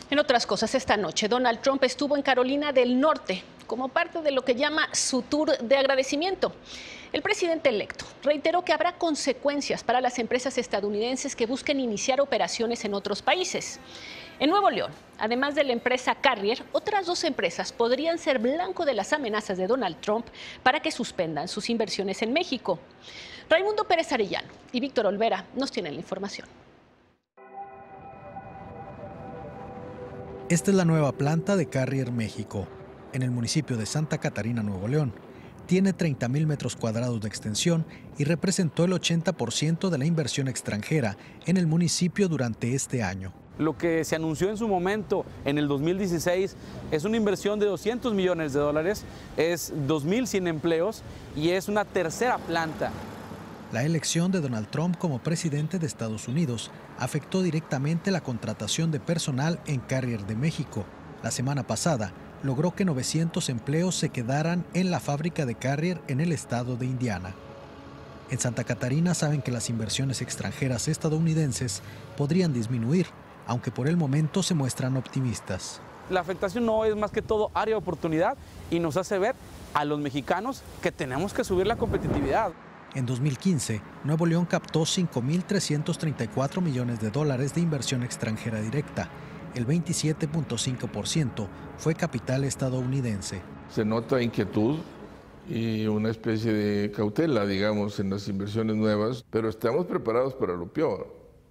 En otras cosas, esta noche Donald Trump estuvo en Carolina del Norte como parte de lo que llama su tour de agradecimiento. El presidente electo reiteró que habrá consecuencias para las empresas estadounidenses que busquen iniciar operaciones en otros países. En Nuevo León, además de la empresa Carrier, otras dos empresas podrían ser blanco de las amenazas de Donald Trump para que suspendan sus inversiones en México. Raimundo Pérez Arellano y Víctor Olvera nos tienen la información. Esta es la nueva planta de Carrier México, en el municipio de Santa Catarina, Nuevo León. Tiene 30,000 metros cuadrados de extensión y representó el 80% de la inversión extranjera en el municipio durante este año. Lo que se anunció en su momento, en el 2016, es una inversión de $200 millones, es 2,100 empleos y es una tercera planta. La elección de Donald Trump como presidente de Estados Unidos afectó directamente la contratación de personal en Carrier de México. La semana pasada logró que 900 empleos se quedaran en la fábrica de Carrier en el estado de Indiana. En Santa Catarina saben que las inversiones extranjeras estadounidenses podrían disminuir, aunque por el momento se muestran optimistas. La afectación no es más que todo área de oportunidad y nos hace ver a los mexicanos que tenemos que subir la competitividad. En 2015, Nuevo León captó $5,334 millones de inversión extranjera directa. El 27.5% fue capital estadounidense. Se nota inquietud y una especie de cautela, digamos, en las inversiones nuevas, pero estamos preparados para lo peor.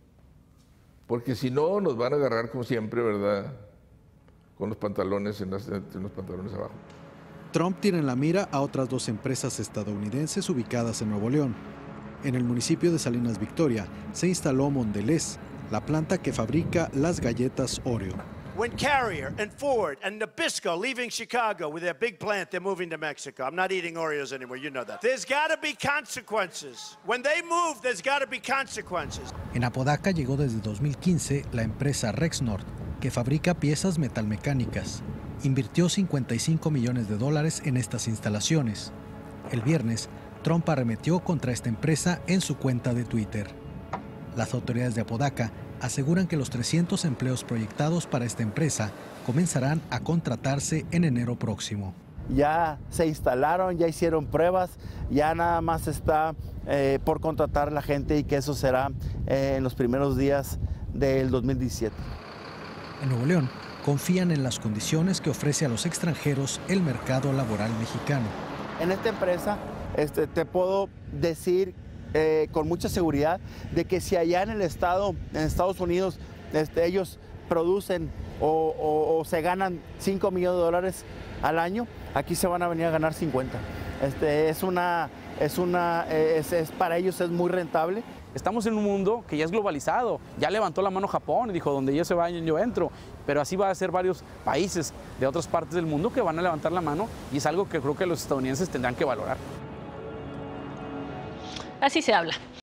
Porque si no, nos van a agarrar como siempre, ¿verdad? Con los pantalones en los pantalones abajo. Trump tiene en la mira a otras dos empresas estadounidenses ubicadas en Nuevo León. En el municipio de Salinas Victoria se instaló Mondelez, la planta que fabrica las galletas Oreo. When Carrier and Ford and Nabisco leaving Chicago with their big plant, they're moving to Mexico. I'm not eating Oreos anymore, you know that. There's got to be consequences. When they move, there's got to be consequences. En Apodaca llegó desde 2015 la empresa Rexnord, que fabrica piezas metalmecánicas. Invirtió $55 millones en estas instalaciones. El viernes, Trump arremetió contra esta empresa en su cuenta de Twitter. Las autoridades de Apodaca aseguran que los 300 empleos proyectados para esta empresa comenzarán a contratarse en enero próximo. Ya se instalaron, ya hicieron pruebas, ya nada más está por contratar la gente y que eso será en los primeros días del 2017. En Nuevo León, confían en las condiciones que ofrece a los extranjeros el mercado laboral mexicano. En esta empresa te puedo decir con mucha seguridad de que si allá en Estados Unidos, ellos producen o se ganan $5 millones al año, aquí se van a venir a ganar 50. Para ellos es muy rentable. Estamos en un mundo que ya es globalizado, ya levantó la mano Japón y dijo, donde ellos se vayan yo entro, pero así va a ser varios países de otras partes del mundo que van a levantar la mano y es algo que creo que los estadounidenses tendrán que valorar. Así se habla.